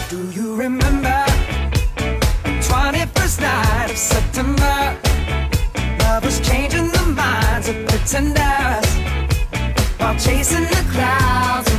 Do you remember the 21st night of September? Love was changing the minds of pretenders while chasing the clouds